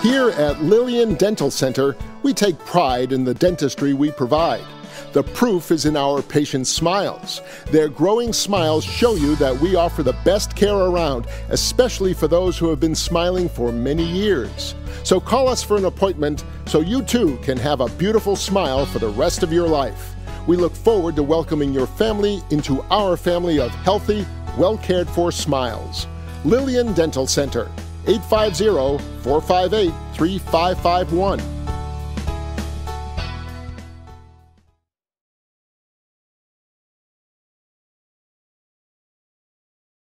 Here at Lillian Dental Center, we take pride in the dentistry we provide. The proof is in our patients' smiles. Their growing smiles show you that we offer the best care around, especially for those who have been smiling for many years. So call us for an appointment so you too can have a beautiful smile for the rest of your life. We look forward to welcoming your family into our family of healthy, well-cared-for smiles. Lillian Dental Center, 850-458-3551.